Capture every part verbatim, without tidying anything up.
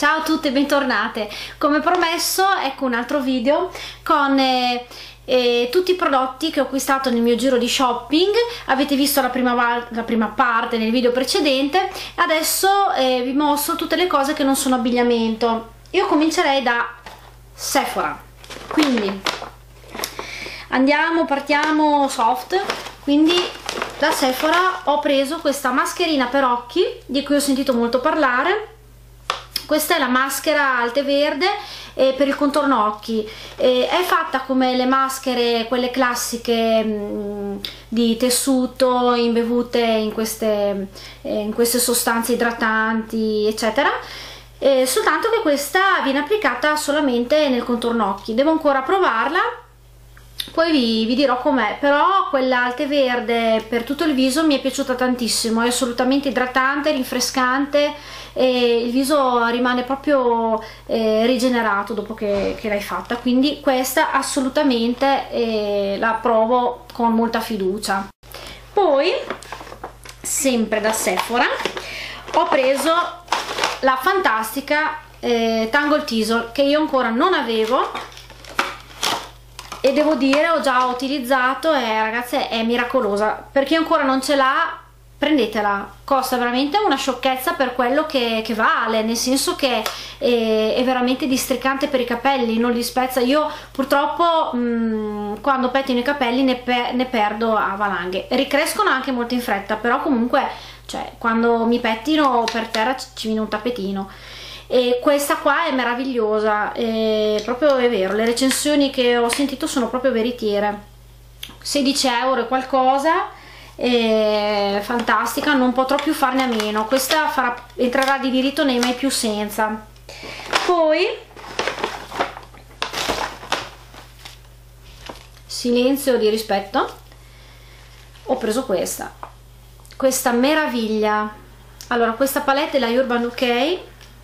Ciao a tutte e bentornate. Come promesso, ecco un altro video con eh, eh, tutti i prodotti che ho acquistato nel mio giro di shopping. Avete visto la prima, la prima parte nel video precedente. Adesso eh, vi mostro tutte le cose che non sono abbigliamento. Io comincerei da Sephora, quindi andiamo, partiamo soft. Quindi da Sephora ho preso questa mascherina per occhi di cui ho sentito molto parlare. Questa è la maschera Alte Verde eh, per il contorno occhi. Eh, è fatta come le maschere, quelle classiche mh, di tessuto imbevute in queste, eh, in queste sostanze idratanti, eccetera. Eh, soltanto che questa viene applicata solamente nel contorno occhi. Devo ancora provarla, poi vi, vi dirò com'è. Però quella Alte Verde per tutto il viso mi è piaciuta tantissimo, è assolutamente idratante, rinfrescante e il viso rimane proprio eh, rigenerato dopo che, che l'hai fatta, quindi questa assolutamente eh, la provo con molta fiducia. Poi sempre da Sephora ho preso la fantastica eh, Tangle Teasel, che io ancora non avevo e devo dire ho già utilizzato e ragazze è miracolosa. Per chi ancora non ce l'ha, prendetela, costa veramente una sciocchezza per quello che, che vale, nel senso che è, è veramente districante per i capelli, non li spezza. Io purtroppo mh, quando pettino i capelli ne, pe ne perdo a valanghe, ricrescono anche molto in fretta, però comunque cioè, quando mi pettino per terra ci viene un tappetino. E questa qua è meravigliosa, è proprio è vero, le recensioni che ho sentito sono proprio veritiere. Sedici euro e qualcosa, è fantastica, non potrò più farne a meno. Questa farà, entrerà di diritto nei mai più senza. Poi silenzio di rispetto, ho preso questa questa meraviglia. Allora, questa palette è la Urban Decay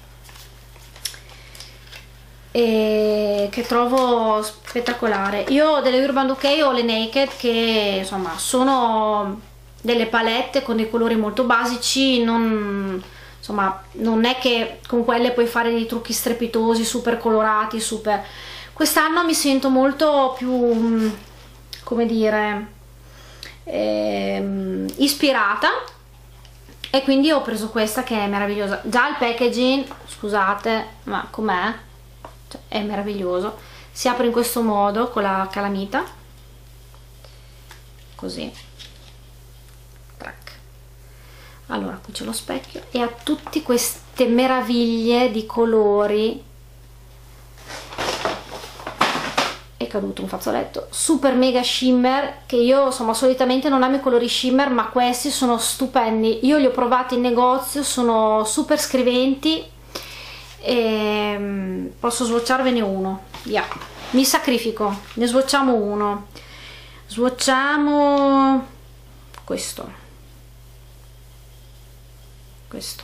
e che trovo spettacolare. Io delle Urban Decay ho le Naked, che insomma sono delle palette con dei colori molto basici, non, insomma, non è che con quelle puoi fare dei trucchi strepitosi, super colorati, super. Quest'anno mi sento molto più, come dire, ehm, ispirata, e quindi ho preso questa che è meravigliosa. Già il packaging, scusate, ma com'è? Cioè, è meraviglioso. Si apre in questo modo con la calamita, così. Trac. Allora, qui c'è lo specchio e ha tutte queste meraviglie di colori. È caduto un fazzoletto. Super mega shimmer, che io insomma solitamente non amo i colori shimmer, ma questi sono stupendi. Io li ho provati in negozio, sono super scriventi. E posso swatcharvene uno, yeah. Mi sacrifico, ne swatchiamo uno. Swatchiamo questo questo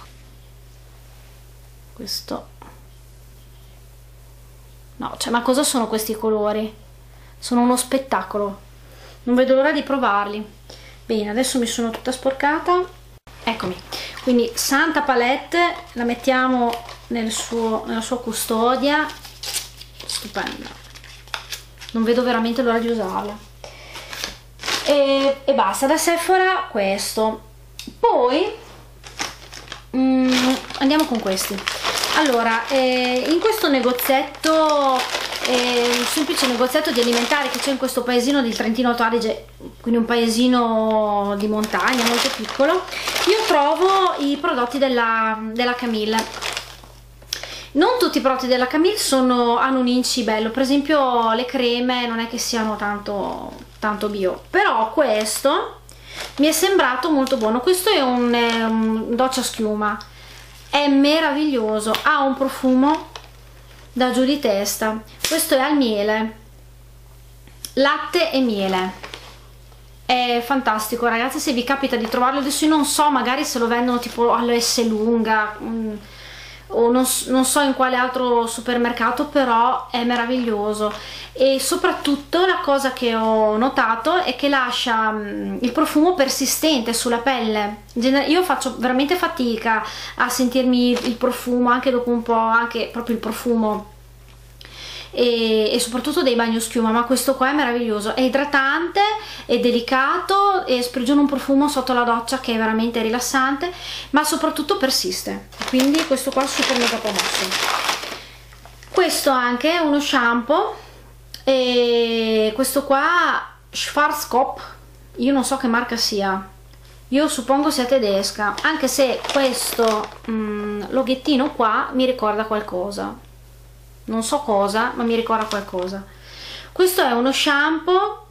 questo no, cioè, ma cosa sono questi colori? Sono uno spettacolo, non vedo l'ora di provarli. Bene, adesso mi sono tutta sporcata, eccomi. Quindi Santa Palette la mettiamo nel suo, nella sua custodia, stupenda, non vedo veramente l'ora di usarla. E, e basta, da Sephora questo. Poi mm, andiamo con questi. Allora, eh, in questo negozietto, eh, un semplice negozietto di alimentari che c'è in questo paesino del Trentino Alto Adige, quindi un paesino di montagna molto piccolo, io trovo i prodotti della, della Camille. Non tutti i prodotti della Camille sono, hanno un inci bello, per esempio le creme non è che siano tanto, tanto bio, però questo mi è sembrato molto buono. Questo è un, è un doccia schiuma, è meraviglioso, ha un profumo da giù di testa. Questo è al miele, latte e miele, è fantastico ragazzi. Se vi capita di trovarlo, adesso io non so, magari se lo vendono tipo all'S lunga, mh, o non, non so in quale altro supermercato, però è meraviglioso. E soprattutto la cosa che ho notato è che lascia mh, il profumo persistente sulla pelle. Io faccio veramente fatica a sentirmi il profumo anche dopo un po', anche proprio il profumo, e, e soprattutto dei bagnoschiuma, ma questo qua è meraviglioso, è idratante, è delicato e sprigiona un profumo sotto la doccia che è veramente rilassante, ma soprattutto persiste, quindi questo qua è super mega promosso. Questo anche è uno shampoo, e questo qua Schwarzkopf, io non so che marca sia, io suppongo sia tedesca, anche se questo mh, loghettino qua mi ricorda qualcosa, non so cosa, ma mi ricorda qualcosa. Questo è uno shampoo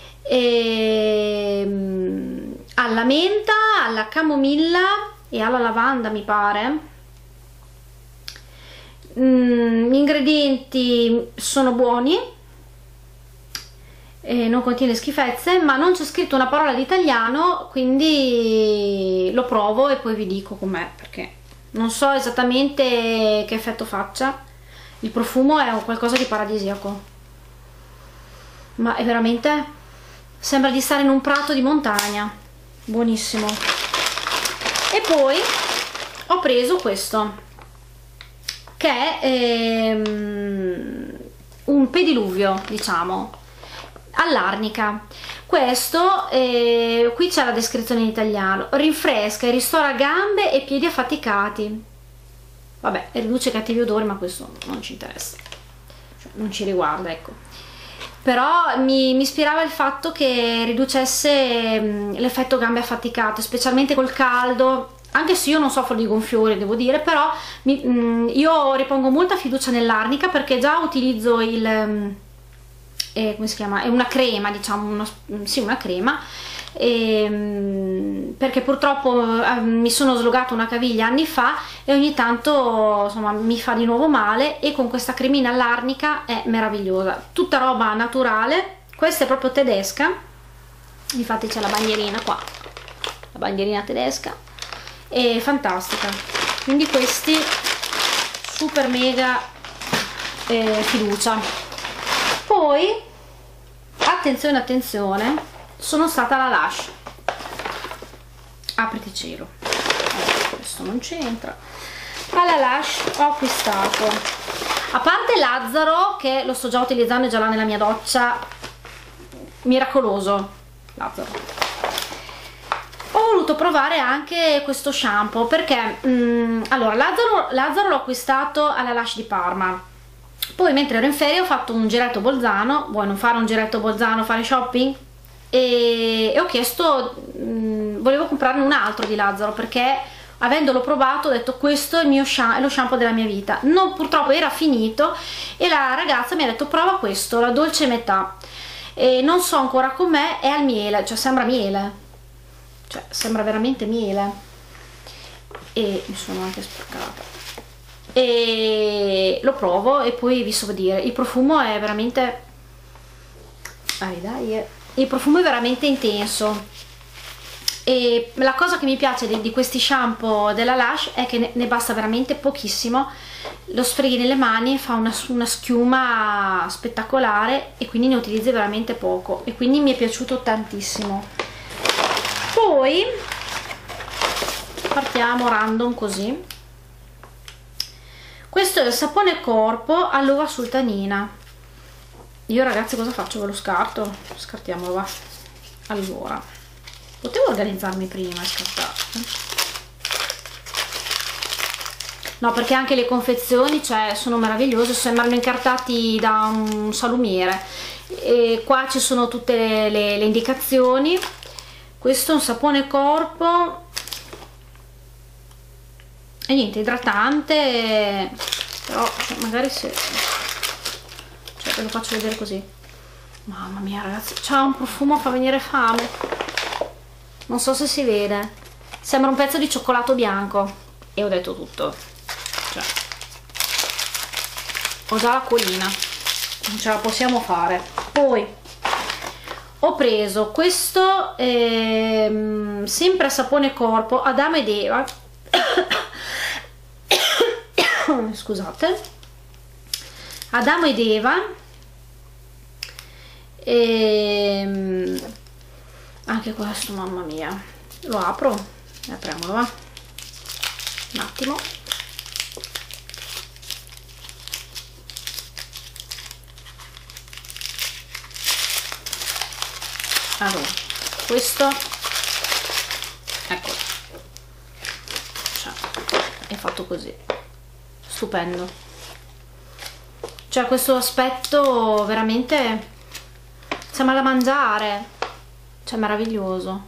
ehm, alla menta, alla camomilla e alla lavanda, mi pare. Mm, gli ingredienti sono buoni, e non contiene schifezze, ma non c'è scritto una parola di italiano, quindi lo provo e poi vi dico com'è, perché non so esattamente che effetto faccia. Il profumo è qualcosa di paradisiaco, ma è veramente, sembra di stare in un prato di montagna, buonissimo. E poi ho preso questo, che è ehm, un pediluvio, diciamo, all'arnica. Questo eh, qui c'è la descrizione in italiano: rinfresca e ristora gambe e piedi affaticati. Vabbè, riduce cattivi odori, ma questo non ci interessa, cioè, non ci riguarda, ecco. Però mi, mi ispirava il fatto che riducesse l'effetto gambe affaticate, specialmente col caldo, anche se io non soffro di gonfiore, devo dire, però mi, mh, io ripongo molta fiducia nell'arnica, perché già utilizzo il eh, come si chiama? È una crema, diciamo, uno, sì, una crema, e, perché purtroppo eh, mi sono slogata una caviglia anni fa e ogni tanto insomma mi fa di nuovo male, e con questa cremina all'arnica è meravigliosa, tutta roba naturale. Questa è proprio tedesca, infatti c'è la bandierina qua, la bandierina tedesca, è fantastica, quindi questi super mega eh, fiducia. Poi attenzione attenzione, sono stata alla Lush, apriti cielo, allora, questo non c'entra. Alla Lush ho acquistato, a parte Lazzaro, che lo sto già utilizzando, è già là nella mia doccia, miracoloso Lazzaro, ho voluto provare anche questo shampoo, perché mh, allora Lazzaro, Lazzaro l'ho acquistato alla Lush di Parma. Poi mentre ero in ferie ho fatto un giretto Bolzano, vuoi non fare un giretto Bolzano, fare shopping? E, e ho chiesto, mh, volevo comprarne un altro di Lazzaro, perché avendolo provato ho detto questo è, il mio shampoo, è lo shampoo della mia vita. Non, purtroppo era finito, e la ragazza mi ha detto prova questo, la dolce metà, e non so ancora com'è, è al miele, cioè sembra miele, cioè sembra veramente miele, e mi sono anche sporcata, e lo provo e poi vi so dire. Il profumo è veramente, dai dai, il profumo è veramente intenso, e la cosa che mi piace di, di questi shampoo della Lush è che ne, ne basta veramente pochissimo, lo sfreghi nelle mani e fa una, una schiuma spettacolare, e quindi ne utilizzi veramente poco, e quindi mi è piaciuto tantissimo. Poi partiamo random così. Questo è il sapone corpo all'uva sultanina. Io ragazzi cosa faccio? Ve lo scarto? Scartiamolo, va. Allora, potevo organizzarmi prima e scartarlo. No, perché anche le confezioni, cioè, sono meravigliose, sembrano incartati da un salumiere. E qua ci sono tutte le, le, le indicazioni. Questo è un sapone corpo, e niente, idratante, però cioè, magari se, cioè, ve lo faccio vedere così. Mamma mia ragazzi, c'ha un profumo, fa venire fame, non so se si vede, sembra un pezzo di cioccolato bianco, e ho detto tutto, cioè, ho già la colina, non ce la possiamo fare. Poi ho preso questo ehm, sempre sapone corpo Adamo ed Eva eh, scusate, Adamo ed Eva, e anche questo, mamma mia, lo apro e apriamolo, va, un attimo. Allora, questo, ecco, cioè, è fatto così, stupendo, cioè questo aspetto veramente sembra da mangiare, cioè meraviglioso.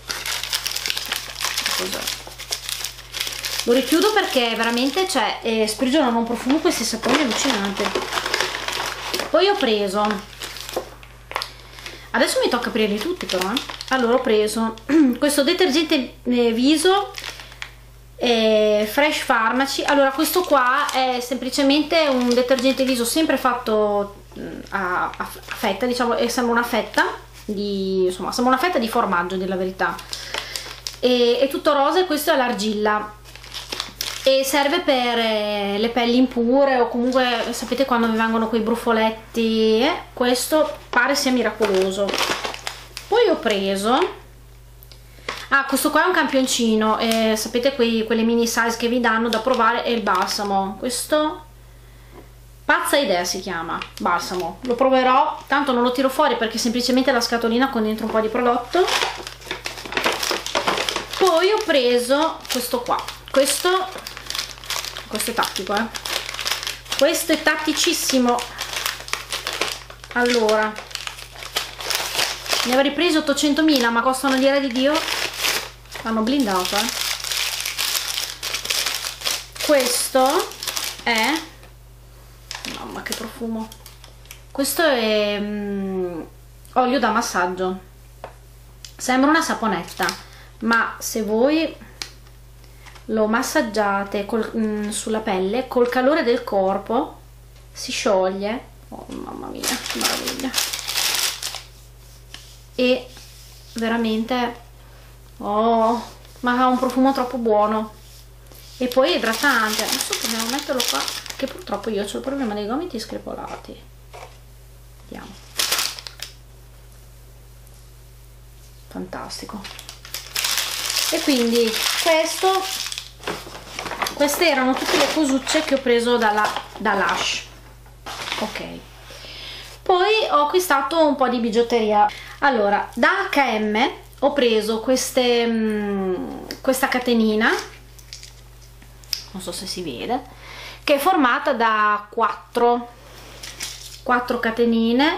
Cos'è? Lo richiudo perché veramente, cioè, eh, sprigionano un profumo questi saponi allucinante. Poi ho preso, adesso mi tocca aprirli tutti però, eh. Allora ho preso questo detergente viso eh, Fresh Pharmacy. Allora questo qua è semplicemente un detergente viso sempre fatto a, a, a fetta, diciamo, e sembra una fetta di, insomma, sembra una fetta di formaggio, della verità. E, è tutto rosa e questo è l'argilla. E serve per eh, le pelli impure, o comunque sapete quando vi vengono quei brufoletti, eh? Questo pare sia miracoloso. Poi ho preso, ah, questo qua è un campioncino, eh, sapete quei, quelle mini size che vi danno da provare, è il balsamo. Questo Pazza Idea si chiama, balsamo. Lo proverò, tanto non lo tiro fuori perché semplicemente la scatolina con dentro un po' di prodotto. Poi ho preso questo qua, questo questo è tattico, eh questo è tatticissimo. Allora, ne avrei preso ottocentomila, ma costano l'ira di Dio, hanno blindato, eh questo è, mamma che profumo, questo è um, olio da massaggio, sembra una saponetta, ma se voi lo massaggiate col, mh, sulla pelle, col calore del corpo si scioglie, oh mamma mia, che meraviglia, e veramente, oh, ma ha un profumo troppo buono, e poi è idratante. Adesso dobbiamo metterlo qua, che purtroppo io ho il problema dei gomiti screpolati. Vediamo, fantastico. E quindi questo, queste erano tutte le cosucce che ho preso dalla, da Lush. Ok, poi ho acquistato un po' di bigiotteria. Allora, da H e M ho preso queste, mh, questa catenina, non so se si vede, che è formata da quattro, quattro catenine,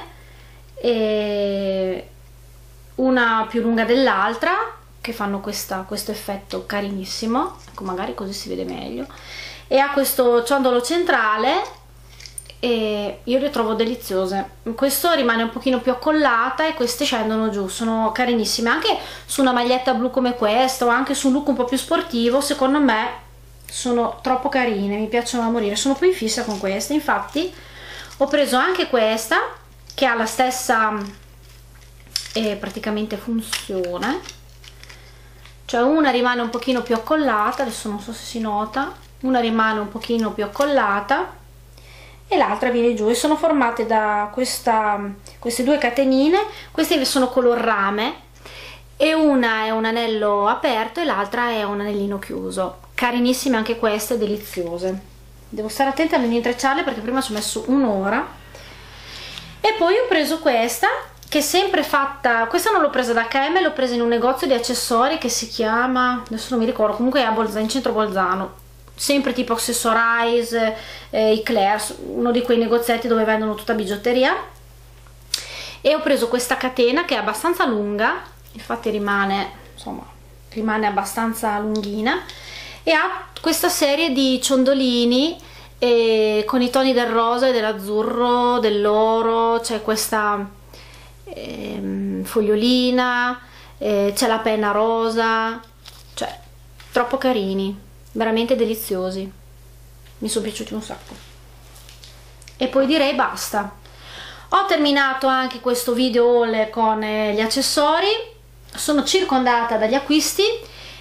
e una più lunga dell'altra, che fanno questa, questo effetto carinissimo, ecco, magari così si vede meglio, e ha questo ciondolo centrale e io le trovo deliziose. Questo rimane un pochino più accollata e queste scendono giù, sono carinissime, anche su una maglietta blu come questa o anche su un look un po' più sportivo, secondo me sono troppo carine, mi piacciono da morire, sono poi in fissa con queste. Infatti ho preso anche questa che ha la stessa eh, praticamente funzione, cioè una rimane un pochino più accollata, adesso non so se si nota, una rimane un pochino più accollata e l'altra viene giù, e sono formate da questa, queste due catenine. Queste sono color rame e una è un anello aperto e l'altra è un anellino chiuso, carinissime anche queste, deliziose. Devo stare attenta a non intrecciarle perché prima ci ho messo un'ora. E poi ho preso questa, che è sempre fatta, questa non l'ho presa da H e M, l'ho presa in un negozio di accessori che si chiama, adesso non mi ricordo, comunque è a Bolzano, in centro Bolzano, sempre tipo Accessorize, eh, Eclairs, uno di quei negozietti dove vendono tutta bigiotteria. E ho preso questa catena che è abbastanza lunga, infatti rimane, insomma, rimane abbastanza lunghina, e ha questa serie di ciondolini eh, con i toni del rosa e dell'azzurro, dell'oro, c'è questa Ehm, fogliolina, eh, c'è la penna rosa, cioè troppo carini, veramente deliziosi, mi sono piaciuti un sacco. E poi direi basta, ho terminato anche questo video haul con eh, gli accessori, sono circondata dagli acquisti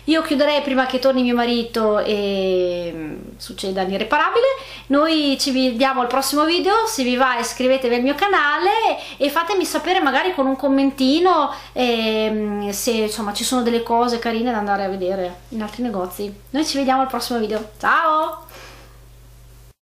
Io chiuderei prima che torni mio marito e mm, succeda l'irreparabile. Noi ci vediamo al prossimo video, se vi va iscrivetevi al mio canale e fatemi sapere magari con un commentino eh, se insomma ci sono delle cose carine da andare a vedere in altri negozi. Noi ci vediamo al prossimo video, ciao!